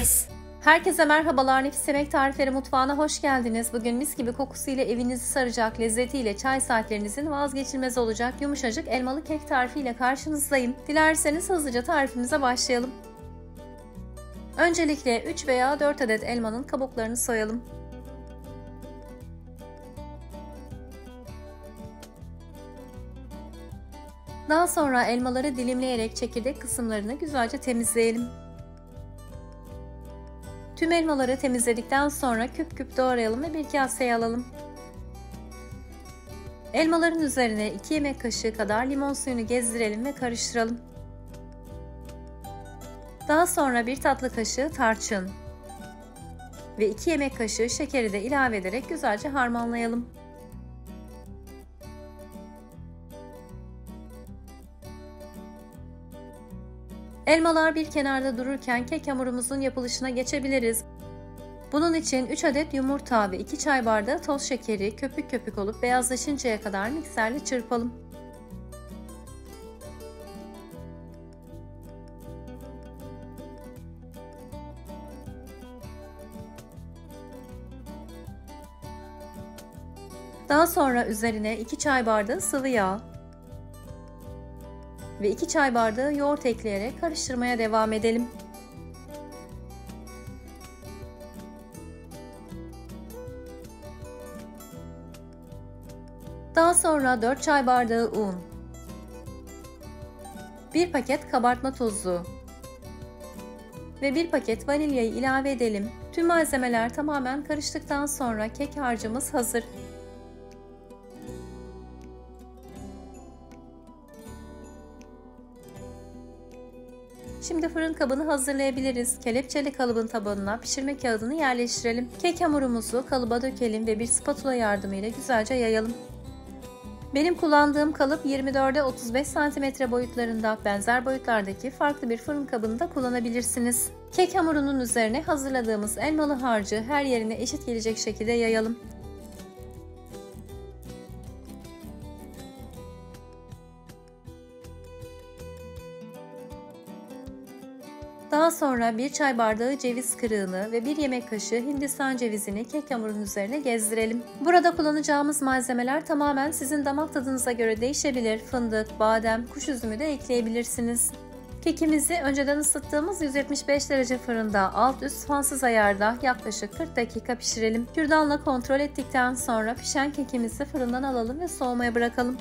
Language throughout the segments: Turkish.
Nefis. Herkese merhabalar, Nefis Yemek Tarifleri mutfağına hoş geldiniz. Bugün mis gibi kokusuyla evinizi saracak, lezzetiyle çay saatlerinizin vazgeçilmez olacak yumuşacık elmalı kek tarifiyle karşınızdayım. Dilerseniz hızlıca tarifimize başlayalım. Öncelikle 3 veya 4 adet elmanın kabuklarını soyalım. Daha sonra elmaları dilimleyerek çekirdek kısımlarını güzelce temizleyelim. Tüm elmaları temizledikten sonra küp küp doğrayalım ve bir kaseye alalım. Elmaların üzerine 2 yemek kaşığı kadar limon suyunu gezdirelim ve karıştıralım. Daha sonra 1 tatlı kaşığı tarçın ve 2 yemek kaşığı şekeri de ilave ederek güzelce harmanlayalım. Elmalar bir kenarda dururken kek hamurumuzun yapılışına geçebiliriz. Bunun için 3 adet yumurta ve 2 çay bardağı toz şekeri köpük köpük olup beyazlaşıncaya kadar mikserle çırpalım. Daha sonra üzerine 2 çay bardağı sıvı yağ ve 2 çay bardağı yoğurt ekleyerek karıştırmaya devam edelim. Daha sonra 4 çay bardağı un, 1 paket kabartma tozu ve 1 paket vanilyayı ilave edelim. Tüm malzemeler tamamen karıştıktan sonra kek harcımız hazır. Şimdi fırın kabını hazırlayabiliriz. Kelepçeli kalıbın tabanına pişirme kağıdını yerleştirelim. Kek hamurumuzu kalıba dökelim ve bir spatula yardımıyla güzelce yayalım. Benim kullandığım kalıp 24'e 35 cm boyutlarında, benzer boyutlardaki farklı bir fırın kabını da kullanabilirsiniz. Kek hamurunun üzerine hazırladığımız elmalı harcı her yerine eşit gelecek şekilde yayalım. Daha sonra 1 çay bardağı ceviz kırığını ve 1 yemek kaşığı Hindistan cevizini kek hamurunun üzerine gezdirelim. Burada kullanacağımız malzemeler tamamen sizin damak tadınıza göre değişebilir. Fındık, badem, kuş üzümü de ekleyebilirsiniz. Kekimizi önceden ısıttığımız 175 derece fırında alt üst fansız ayarda yaklaşık 40 dakika pişirelim. Kürdanla kontrol ettikten sonra pişen kekimizi fırından alalım ve soğumaya bırakalım.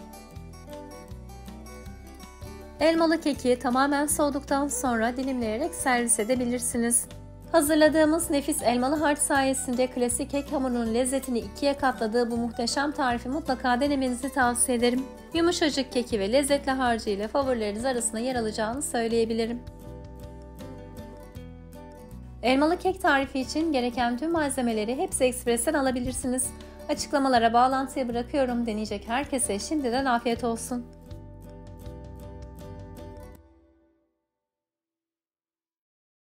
Elmalı keki tamamen soğuduktan sonra dilimleyerek servis edebilirsiniz. Hazırladığımız nefis elmalı harç sayesinde klasik kek hamurunun lezzetini ikiye katladığı bu muhteşem tarifi mutlaka denemenizi tavsiye ederim. Yumuşacık keki ve lezzetli harcı ile favorileriniz arasında yer alacağını söyleyebilirim. Elmalı kek tarifi için gereken tüm malzemeleri Hepsi Ekspres'ten alabilirsiniz. Açıklamalara bağlantıya bırakıyorum. Deneyecek herkese şimdiden afiyet olsun.